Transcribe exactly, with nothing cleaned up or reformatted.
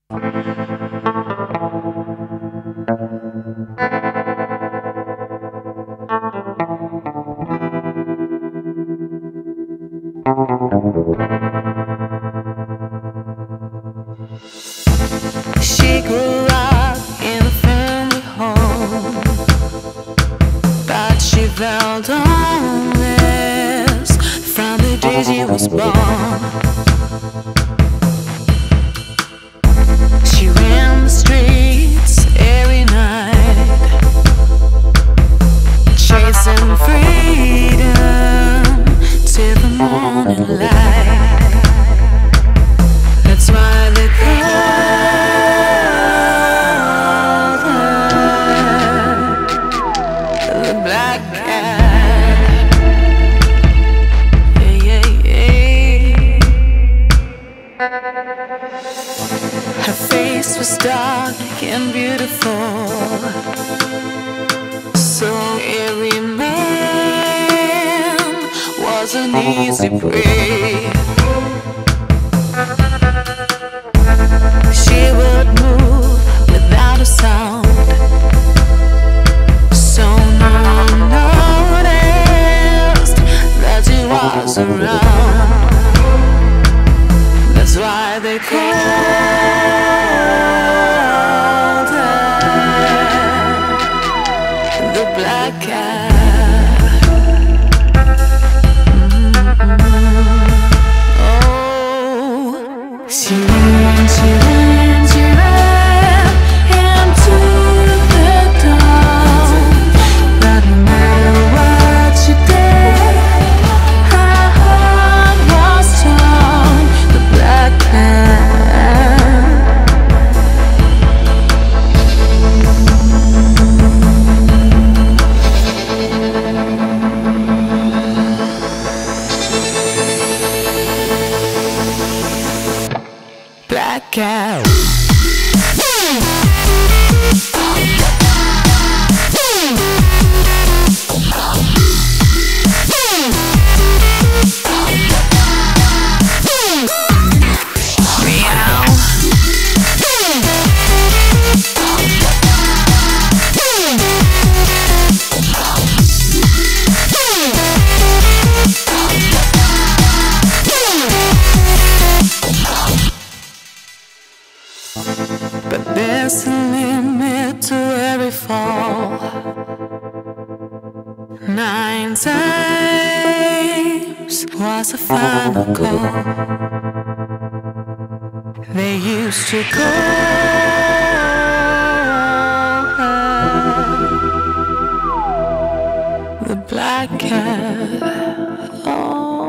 She grew up in a family home, but she felt homeless from the day she was born. She ran the streets every night, chasing freedom till the morning light. That's why they called her the Black Cat. Yeah, yeah, yeah. Her face was dark and beautiful, so every man was an easy prey. She would move without a sound, so no one noticed that she was around. That's why they called her the Black Cat. Mm-hmm. Oh, she ran, she ran, she ran into the dawn. But no matter what she did, her heart was torn. The Black Cat. Black Cat. But there's a limit to every fall. Nine times was a final call. They used to call her the Black Cat. Oh.